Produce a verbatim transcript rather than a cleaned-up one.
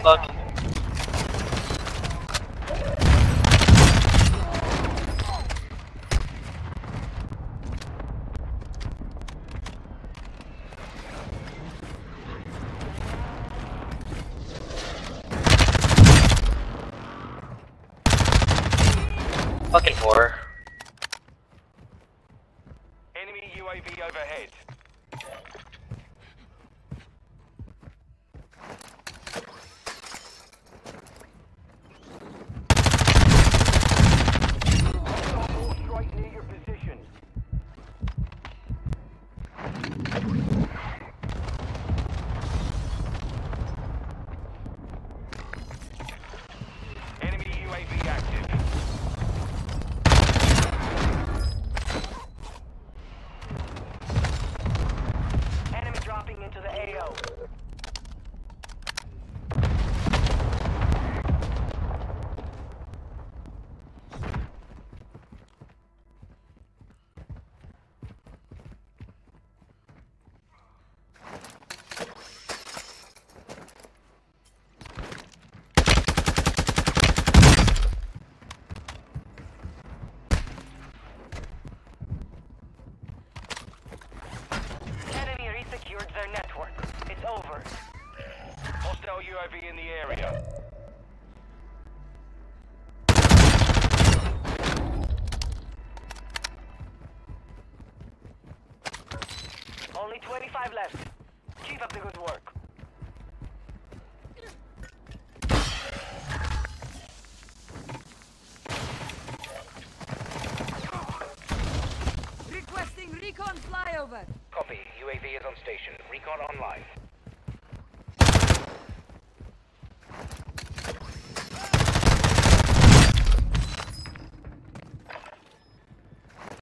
fuck? Fucking whore. Enemy U A V overhead. Strike near your position. Enemy U A V active. Enemy dropping into the A O. Enemy resecured their network. It's over. Hostile U A V in the area. Only twenty-five left. Keep up the good work. Requesting recon flyover. Copy. U A V is on station. Recon online.